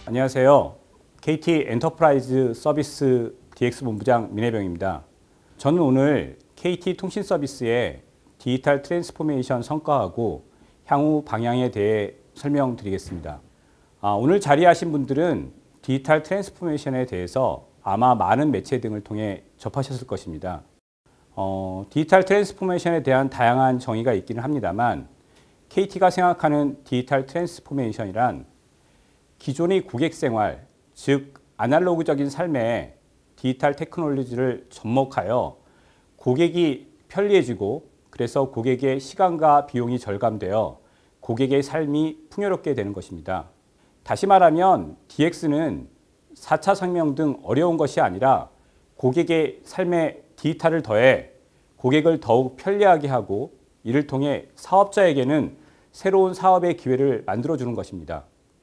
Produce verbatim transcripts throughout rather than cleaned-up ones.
안녕하세요. 케이티 엔터프라이즈 서비스 디엑스 본부장 민혜병입니다. 저는 오늘 케이티 통신 서비스의 디지털 트랜스포메이션 성과하고 향후 방향에 대해 설명드리겠습니다. 아, 오늘 자리하신 분들은 디지털 트랜스포메이션에 대해서 아마 많은 매체 등을 통해 접하셨을 것입니다. 어, 디지털 트랜스포메이션에 대한 다양한 정의가 있기는 합니다만 케이티가 생각하는 디지털 트랜스포메이션이란 기존의 고객 생활, 즉 아날로그적인 삶에 디지털 테크놀로지를 접목하여 고객이 편리해지고 그래서 고객의 시간과 비용이 절감되어 고객의 삶이 풍요롭게 되는 것입니다. 다시 말하면 디엑스는 사 차 산명 등 어려운 것이 아니라 고객의 삶에 디지털을 더해 고객을 더욱 편리하게 하고 이를 통해 사업자에게는 새로운 사업의 기회를 만들어주는 것입니다.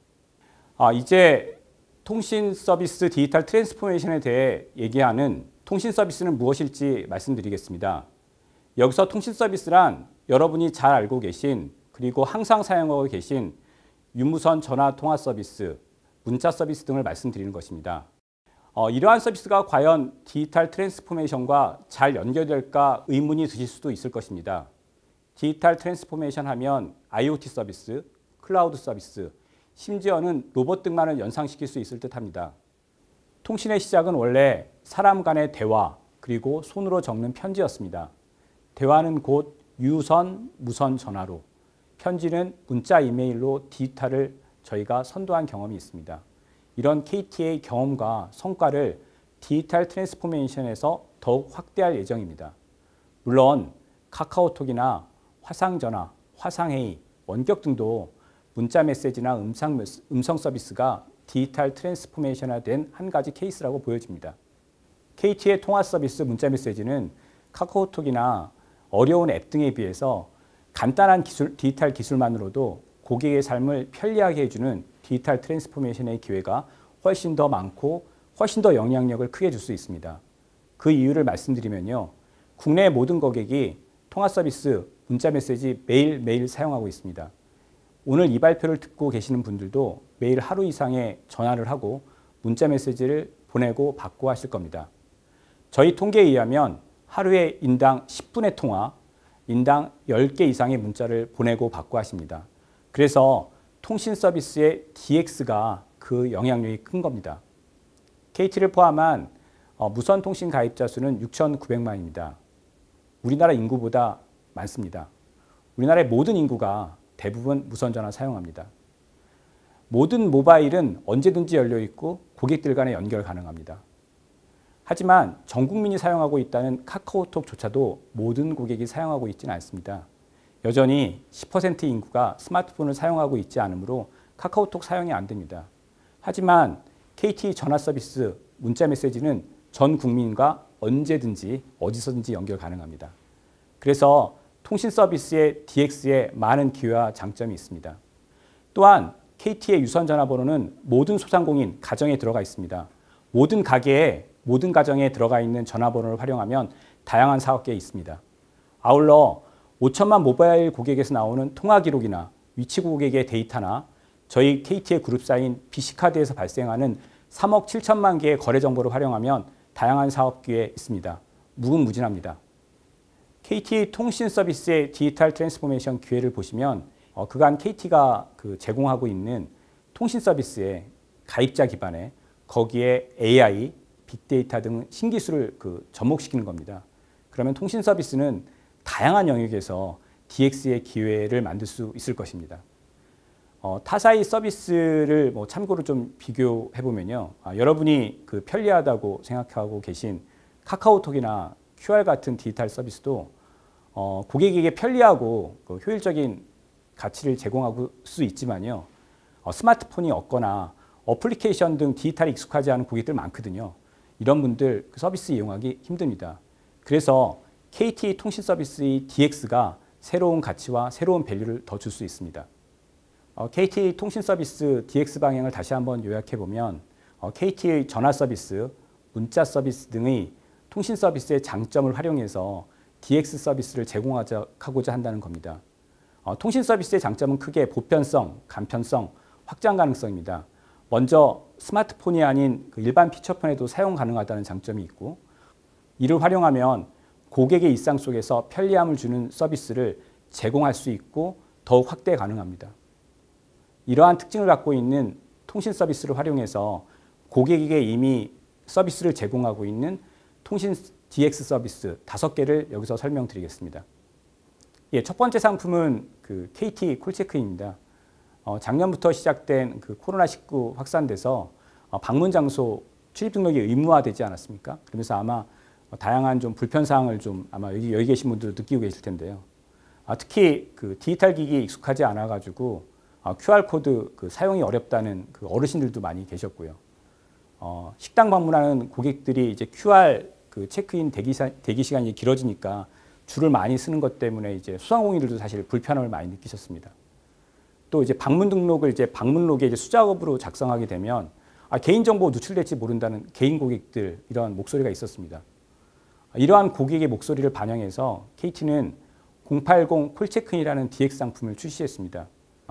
아, 이제 통신 서비스 디지털 트랜스포메이션에 대해 얘기하는 통신 서비스는 무엇일지 말씀드리겠습니다. 여기서 통신 서비스란 여러분이 잘 알고 계신 그리고 항상 사용하고 계신 유무선 전화 통화 서비스, 문자 서비스 등을 말씀드리는 것입니다. 어, 이러한 서비스가 과연 디지털 트랜스포메이션과 잘 연결될까 의문이 드실 수도 있을 것입니다. 디지털 트랜스포메이션 하면 아이오티 서비스, 클라우드 서비스, 심지어는 로봇 등만을 연상시킬 수 있을 듯합니다. 통신의 시작은 원래 사람 간의 대화 그리고 손으로 적는 편지였습니다. 대화는 곧 유선, 무선 전화로, 편지는 문자, 이메일로 디지털을 저희가 선도한 경험이 있습니다. 이런 케이티의 경험과 성과를 디지털 트랜스포메이션에서 더욱 확대할 예정입니다. 물론 카카오톡이나 화상전화, 화상회의, 원격 등도 문자 메시지나 음성, 음성 서비스가 디지털 트랜스포메이션화된 한 가지 케이스라고 보여집니다. 케이티의 통화 서비스 문자 메시지는 카카오톡이나 어려운 앱 등에 비해서 간단한 기술, 디지털 기술만으로도 고객의 삶을 편리하게 해주는 디지털 트랜스포메이션의 기회가 훨씬 더 많고 훨씬 더 영향력을 크게 줄 수 있습니다. 그 이유를 말씀드리면요. 국내 모든 고객이 통화 서비스, 문자 메시지 매일매일 사용하고 있습니다. 오늘 이 발표를 듣고 계시는 분들도 매일 하루 이상의 전화를 하고 문자 메시지를 보내고 받고 하실 겁니다. 저희 통계에 의하면 하루에 인당 십 분의 통화, 인당 열 개 이상의 문자를 보내고 받고 하십니다. 그래서 통신 서비스의 디엑스가 그 영향력이 큰 겁니다. 케이티를 포함한 무선 통신 가입자 수는 육천구백만입니다. 우리나라 인구보다 많습니다. 우리나라의 모든 인구가 대부분 무선전화 사용합니다. 모든 모바일은 언제든지 열려있고 고객들 간의 연결 가능합니다. 하지만 전 국민이 사용하고 있다는 카카오톡조차도 모든 고객이 사용하고 있지는 않습니다. 여전히 십 퍼센트 인구가 스마트폰을 사용하고 있지 않으므로 카카오톡 사용이 안 됩니다. 하지만 케이티 전화 서비스, 문자 메시지는 전 국민과 언제든지 어디서든지 연결 가능합니다. 그래서 통신 서비스의 디엑스에 많은 기회와 장점이 있습니다. 또한 케이티의 유선 전화번호는 모든 소상공인 가정에 들어가 있습니다. 모든 가게에 모든 가정에 들어가 있는 전화번호를 활용하면 다양한 사업계에 있습니다. 아울러 오천만 모바일 고객에서 나오는 통화 기록이나 위치 고객의 데이터나 저희 케이티의 그룹사인 비씨카드에서 발생하는 삼억 칠천만 개의 거래 정보를 활용하면 다양한 사업기회에 있습니다. 무궁무진합니다. 케이티 통신 서비스의 디지털 트랜스포메이션 기회를 보시면 어, 그간 케이티가 그 제공하고 있는 통신 서비스의 가입자 기반에 거기에 에이아이, 빅데이터 등 신기술을 그 접목시키는 겁니다. 그러면 통신 서비스는 다양한 영역에서 디엑스의 기회를 만들 수 있을 것입니다. 어, 타사의 서비스를 뭐 참고로 좀 비교해 보면요, 아, 여러분이 그 편리하다고 생각하고 계신 카카오톡이나 큐알 같은 디지털 서비스도 어, 고객에게 편리하고 그 효율적인 가치를 제공할 수 있지만요, 어, 스마트폰이 없거나 어플리케이션 등 디지털에 익숙하지 않은 고객들 많거든요. 이런 분들 그 서비스 이용하기 힘듭니다. 그래서 케이티 통신 서비스의 디엑스가 새로운 가치와 새로운 밸류를 더 줄 수 있습니다. 어, 케이티 통신 서비스 디엑스 방향을 다시 한번 요약해 보면 어, 케이티의 전화 서비스, 문자 서비스 등의 통신 서비스의 장점을 활용해서 디엑스 서비스를 제공하고자 한다는 겁니다. 어, 통신 서비스의 장점은 크게 보편성, 간편성, 확장 가능성입니다. 먼저 스마트폰이 아닌 그 일반 피처폰에도 사용 가능하다는 장점이 있고, 이를 활용하면 고객의 일상 속에서 편리함을 주는 서비스를 제공할 수 있고 더욱 확대 가능합니다. 이러한 특징을 갖고 있는 통신 서비스를 활용해서 고객에게 이미 서비스를 제공하고 있는 통신 디엑스 서비스 다섯 개를 여기서 설명드리겠습니다. 예, 첫 번째 상품은 그 케이티 콜체크인입니다. 어, 작년부터 시작된 그 코로나 십구 확산돼서 어, 방문 장소 출입 등록이 의무화되지 않았습니까? 그러면서 아마 어, 다양한 좀 불편 사항을 좀 아마 여기, 여기 계신 분들도 느끼고 계실 텐데요. 아, 특히 그 디지털 기기에 익숙하지 않아 가지고 어, 큐알 코드 그 사용이 어렵다는 그 어르신들도 많이 계셨고요. 어, 식당 방문하는 고객들이 이제 큐알 그 체크인 대기, 대기 시간이 길어지니까 줄을 많이 쓰는 것 때문에 이제 소상공인들도 사실 불편함을 많이 느끼셨습니다. 또 이제 방문 등록을 이제 방문록에 이제 수작업으로 작성하게 되면 아, 개인정보 누출될지 모른다는 개인 고객들 이러한 목소리가 있었습니다. 이러한 고객의 목소리를 반영해서 케이티는 공팔공 콜체크인이라는 디엑스 상품을 출시했습니다.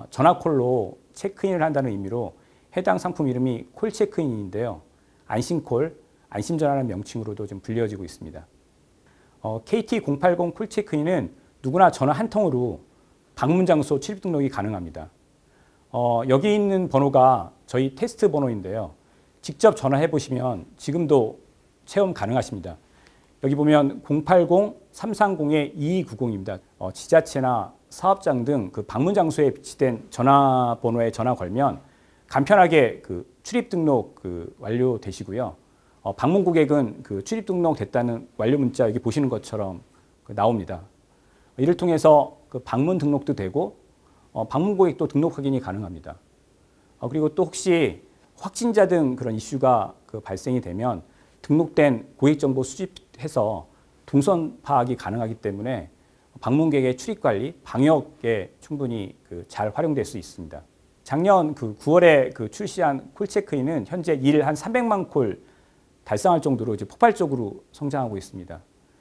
전화콜로 체크인을 한다는 의미로 해당 상품 이름이 콜체크인인데요. 안심콜, 안심전화라는 명칭으로도 좀 불려지고 있습니다. 어, 케이티 공팔공 콜체크인은 누구나 전화 한 통으로 방문 장소 출입 등록이 가능합니다. 어, 여기 있는 번호가 저희 테스트 번호인데요. 직접 전화해 보시면 지금도 체험 가능하십니다. 여기 보면 공팔공 삼삼공 이이구공입니다. 어, 지자체나 사업장 등 그 방문 장소에 비치된 전화번호에 전화 걸면 간편하게 그 출입 등록 그 완료되시고요. 어, 방문 고객은 그 출입 등록 됐다는 완료 문자 여기 보시는 것처럼 그 나옵니다. 이를 통해서 그 방문 등록도 되고 어, 방문 고객도 등록 확인이 가능합니다. 어, 그리고 또 혹시 확진자 등 그런 이슈가 그 발생이 되면 등록된 고객 정보 수집해서 동선 파악이 가능하기 때문에 방문객의 출입 관리, 방역에 충분히 그 잘 활용될 수 있습니다. 작년 그 구월에 그 출시한 콜체크인은 현재 일 한 삼백만 콜 달성할 정도로 이제 폭발적으로 성장하고 있습니다.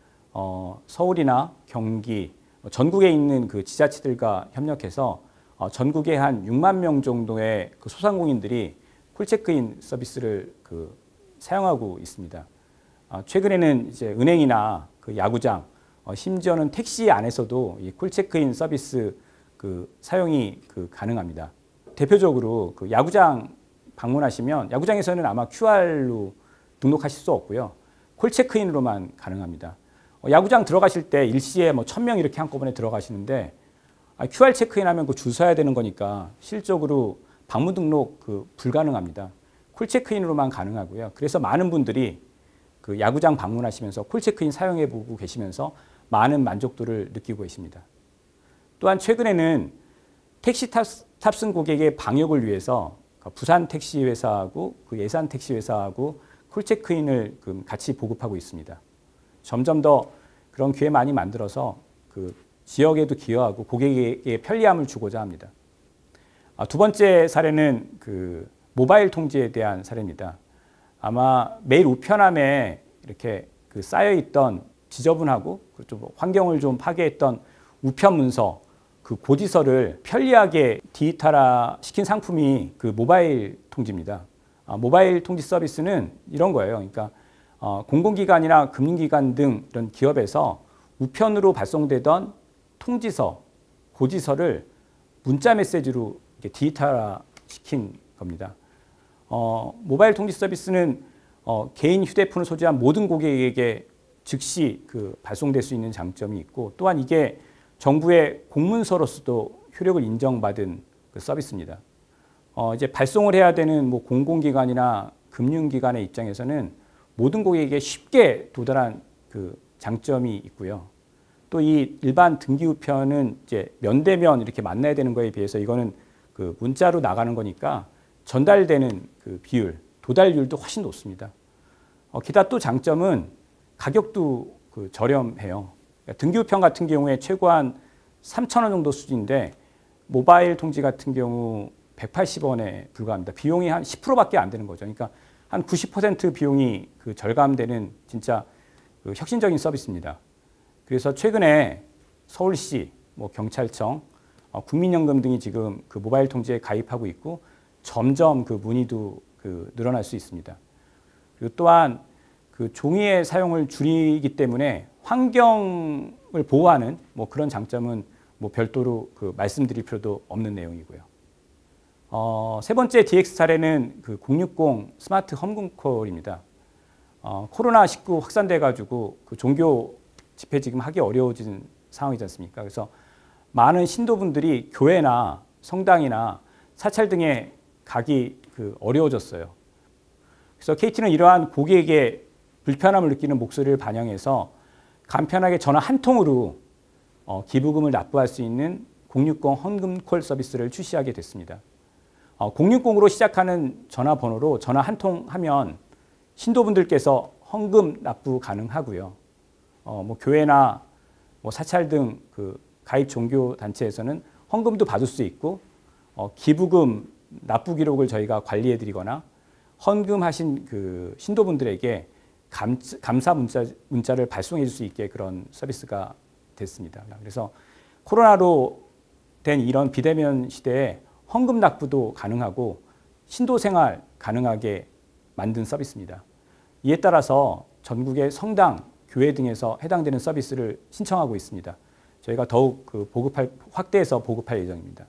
어, 서울이나 경기, 전국에 있는 그 지자체들과 협력해서 어, 전국에 한 육만 명 정도의 그 소상공인들이 콜체크인 서비스를 그 사용하고 있습니다. 어, 최근에는 이제 은행이나 그 야구장, 어, 심지어는 택시 안에서도 이 콜체크인 서비스 그 사용이 그 가능합니다. 대표적으로 그 야구장 방문하시면 야구장에서는 아마 큐알로 등록하실 수 없고요. 콜체크인으로만 가능합니다. 어, 야구장 들어가실 때 일시에 뭐 천 명 이렇게 한꺼번에 들어가시는데 아, 큐알 체크인하면 그 줄 서야 되는 거니까 실적으로 방문 등록 그 불가능합니다. 콜체크인으로만 가능하고요. 그래서 많은 분들이 그 야구장 방문하시면서 콜체크인 사용해보고 계시면서 많은 만족도를 느끼고 계십니다. 또한 최근에는 택시 탑, 탑승 고객의 방역을 위해서 부산 택시 회사하고 그 예산 택시 회사하고 콜체크인을 같이 보급하고 있습니다. 점점 더 그런 기회 많이 만들어서 그 지역에도 기여하고 고객에게 편리함을 주고자 합니다. 아, 두 번째 사례는 그 모바일 통지에 대한 사례입니다. 아마 매일 우편함에 이렇게 그 쌓여있던 지저분하고 좀 환경을 좀 파괴했던 우편 문서, 그 고지서를 편리하게 디지털화 시킨 상품이 그 모바일 통지입니다. 아, 모바일 통지 서비스는 이런 거예요. 그러니까 어, 공공기관이나 금융기관 등 이런 기업에서 우편으로 발송되던 통지서, 고지서를 문자 메시지로 이렇게 디지털화 시킨 겁니다. 어, 모바일 통지 서비스는 어, 개인 휴대폰을 소지한 모든 고객에게 즉시 그 발송될 수 있는 장점이 있고, 또한 이게 정부의 공문서로서도 효력을 인정받은 그 서비스입니다. 어, 이제 발송을 해야 되는 뭐 공공기관이나 금융기관의 입장에서는 모든 고객에게 쉽게 도달한 그 장점이 있고요. 또 이 일반 등기우편은 이제 면대면 이렇게 만나야 되는 거에 비해서 이거는 그 문자로 나가는 거니까 전달되는 그 비율, 도달률도 훨씬 높습니다. 어, 기타 또 장점은 가격도 그 저렴해요. 그러니까 등기우편 같은 경우에 최고한 삼천 원 정도 수준인데 모바일 통지 같은 경우 백팔십 원에 불과합니다. 비용이 한 십 퍼센트밖에 안 되는 거죠. 그러니까 한 구십 퍼센트 비용이 그 절감되는 진짜 그 혁신적인 서비스입니다. 그래서 최근에 서울시, 뭐 경찰청, 어, 국민연금 등이 지금 그 모바일 통지에 가입하고 있고, 점점 그 문의도 그 늘어날 수 있습니다. 그리고 또한 그 종이의 사용을 줄이기 때문에 환경을 보호하는 뭐 그런 장점은 뭐 별도로 그 말씀드릴 필요도 없는 내용이고요. 어, 세 번째 디엑스 사례는 그 공육공 스마트 험금콜입니다. 어, 코로나 십구 확산돼 가지고 그 종교 집회 지금 하기 어려워진 상황이지 않습니까? 그래서 많은 신도분들이 교회나 성당이나 사찰 등에 가기 그 어려워졌어요. 그래서 케이티는 이러한 고객에게 불편함을 느끼는 목소리를 반영해서 간편하게 전화 한 통으로 어, 기부금을 납부할 수 있는 공육공 헌금콜 서비스를 출시하게 됐습니다. 어, 공육공으로 시작하는 전화번호로 전화 한 통 하면 신도분들께서 헌금 납부 가능하고요. 어, 뭐 교회나 뭐 사찰 등 그 가입 종교 단체에서는 헌금도 받을 수 있고 어, 기부금 납부 기록을 저희가 관리해드리거나 헌금하신 그 신도분들에게 감, 감사 문자, 문자를 발송해 줄 수 있게 그런 서비스가 됐습니다. 그래서 코로나로 된 이런 비대면 시대에 헌금 납부도 가능하고 신도 생활 가능하게 만든 서비스입니다. 이에 따라서 전국의 성당, 교회 등에서 해당되는 서비스를 신청하고 있습니다. 저희가 더욱 그 보급할, 확대해서 보급할 예정입니다.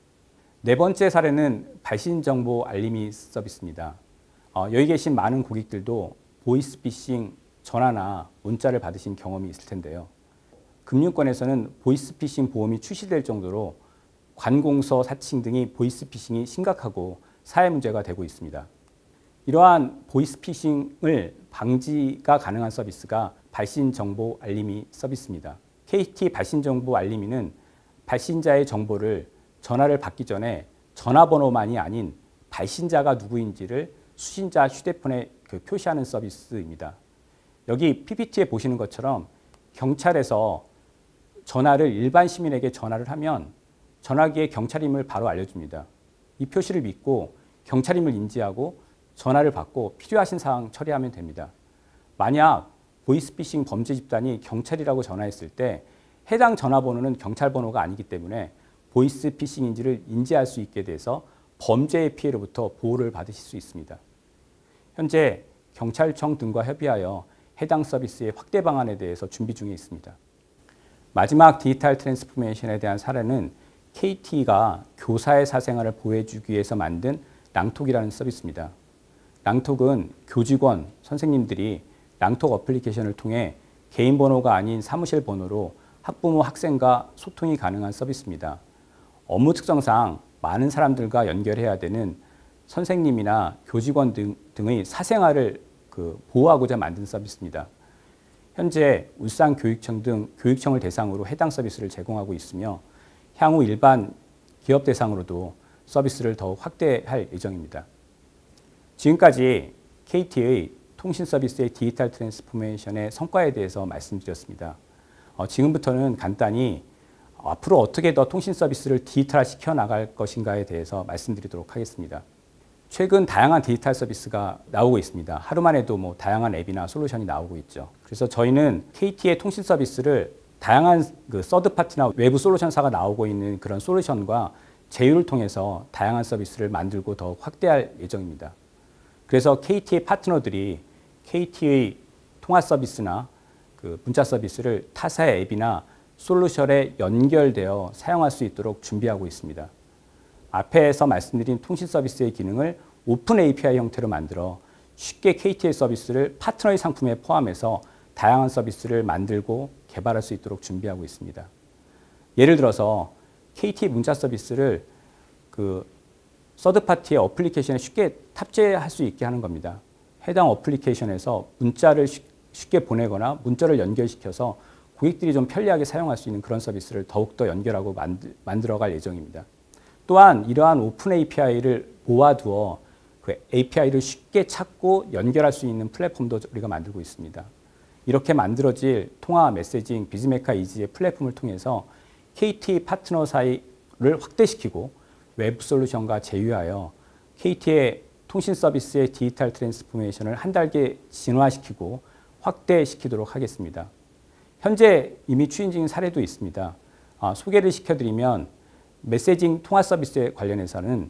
네 번째 사례는 발신 정보 알림이 서비스입니다. 어, 여기 계신 많은 고객들도 보이스피싱 전화나 문자를 받으신 경험이 있을 텐데요. 금융권에서는 보이스피싱 보험이 출시될 정도로 관공서 사칭 등이 보이스피싱이 심각하고 사회 문제가 되고 있습니다. 이러한 보이스피싱을 방지가 가능한 서비스가 발신정보 알림이 서비스입니다. 케이티 발신정보 알림이는 발신자의 정보를 전화를 받기 전에 전화번호만이 아닌 발신자가 누구인지를 수신자 휴대폰에 그 표시하는 서비스입니다. 여기 피피티에 보시는 것처럼 경찰에서 전화를 일반 시민에게 전화를 하면 전화기에 경찰임을 바로 알려줍니다. 이 표시를 믿고 경찰임을 인지하고 전화를 받고 필요하신 사항 처리하면 됩니다. 만약 보이스피싱 범죄 집단이 경찰이라고 전화했을 때 해당 전화번호는 경찰 번호가 아니기 때문에 보이스피싱인지를 인지할 수 있게 돼서 범죄의 피해로부터 보호를 받으실 수 있습니다. 현재 경찰청 등과 협의하여 해당 서비스의 확대 방안에 대해서 준비 중에 있습니다. 마지막 디지털 트랜스포메이션에 대한 사례는 케이티가 교사의 사생활을 보호해주기 위해서 만든 랑톡이라는 서비스입니다. 랑톡은 교직원, 선생님들이 랑톡 어플리케이션을 통해 개인 번호가 아닌 사무실 번호로 학부모, 학생과 소통이 가능한 서비스입니다. 업무 특성상 많은 사람들과 연결해야 되는 선생님이나 교직원 등, 등의 사생활을 그 보호하고자 만든 서비스입니다. 현재 울산교육청 등 교육청을 대상으로 해당 서비스를 제공하고 있으며 향후 일반 기업 대상으로도 서비스를 더욱 확대할 예정입니다. 지금까지 케이티의 통신 서비스의 디지털 트랜스포메이션의 성과에 대해서 말씀드렸습니다. 어, 지금부터는 간단히 앞으로 어떻게 더 통신 서비스를 디지털화 시켜 나갈 것인가에 대해서 말씀드리도록 하겠습니다. 최근 다양한 디지털 서비스가 나오고 있습니다. 하루만 해도 뭐 다양한 앱이나 솔루션이 나오고 있죠. 그래서 저희는 케이티의 통신 서비스를 다양한 그 서드파티나 외부 솔루션사가 나오고 있는 그런 솔루션과 제휴를 통해서 다양한 서비스를 만들고 더 확대할 예정입니다. 그래서 케이티의 파트너들이 케이티의 통화 서비스나 그 문자 서비스를 타사의 앱이나 솔루션에 연결되어 사용할 수 있도록 준비하고 있습니다. 앞에서 말씀드린 통신 서비스의 기능을 오픈 에이피아이 형태로 만들어 쉽게 케이티의 서비스를 파트너의 상품에 포함해서 다양한 서비스를 만들고 개발할 수 있도록 준비하고 있습니다. 예를 들어서 케이티 문자 서비스를 그 서드파티의 어플리케이션에 쉽게 탑재할 수 있게 하는 겁니다. 해당 어플리케이션에서 문자를 쉽게 보내거나 문자를 연결시켜서 고객들이 좀 편리하게 사용할 수 있는 그런 서비스를 더욱더 연결하고 만들, 만들어갈 예정입니다. 또한 이러한 오픈 에이피아이를 모아두어 그 에이피아이를 쉽게 찾고 연결할 수 있는 플랫폼도 우리가 만들고 있습니다. 이렇게 만들어질 통화, 메시징, 비즈메카 이지의 플랫폼을 통해서 케이티 파트너 사이를 확대시키고 외부 솔루션과 제휴하여 케이티의 통신 서비스의 디지털 트랜스포메이션을 한 단계 진화시키고 확대시키도록 하겠습니다. 현재 이미 추진 중인 사례도 있습니다. 아, 소개를 시켜드리면 메시징 통화 서비스에 관련해서는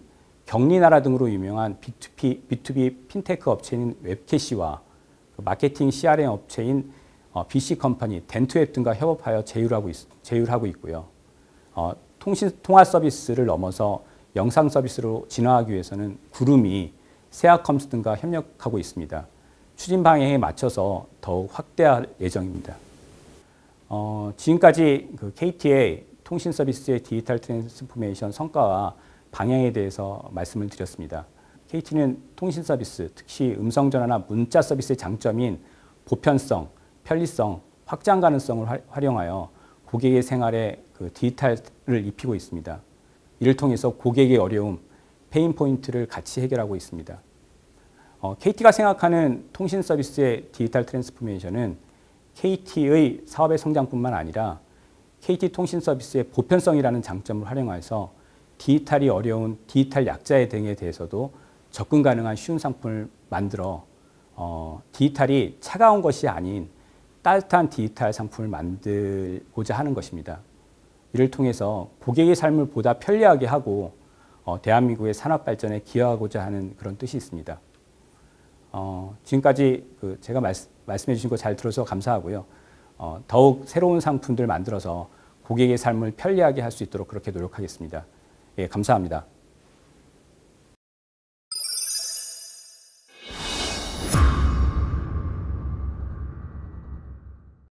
경리나라 등으로 유명한 비투비, 비투비 핀테크 업체인 웹캐시와 그 마케팅 씨알엠 업체인 어, 비씨컴퍼니, 덴트웹 등과 협업하여 제휴하고, 있, 제휴하고 있고요. 어, 통신, 통화 서비스를 넘어서 영상 서비스로 진화하기 위해서는 구름이 세아컴스 등과 협력하고 있습니다. 추진 방향에 맞춰서 더욱 확대할 예정입니다. 어, 지금까지 그 케이티의 통신 서비스의 디지털 트랜스포메이션 성과와 방향에 대해서 말씀을 드렸습니다. 케이티는 통신 서비스, 특히 음성전화나 문자 서비스의 장점인 보편성, 편리성, 확장 가능성을 활용하여 고객의 생활에 그 디지털을 입히고 있습니다. 이를 통해서 고객의 어려움, 페인 포인트를 같이 해결하고 있습니다. 어, 케이티가 생각하는 통신 서비스의 디지털 트랜스포메이션은 케이티의 사업의 성장뿐만 아니라 케이티 통신 서비스의 보편성이라는 장점을 활용해서 디지털이 어려운 디지털 약자에 등에 대해서도 접근 가능한 쉬운 상품을 만들어 어, 디지털이 차가운 것이 아닌 따뜻한 디지털 상품을 만들고자 하는 것입니다. 이를 통해서 고객의 삶을 보다 편리하게 하고 어, 대한민국의 산업 발전에 기여하고자 하는 그런 뜻이 있습니다. 어, 지금까지 그 제가 말씀, 말씀해 주신 거 잘 들어서 감사하고요. 어, 더욱 새로운 상품들 만들어서 고객의 삶을 편리하게 할 수 있도록 그렇게 노력하겠습니다. 예, 감사합니다.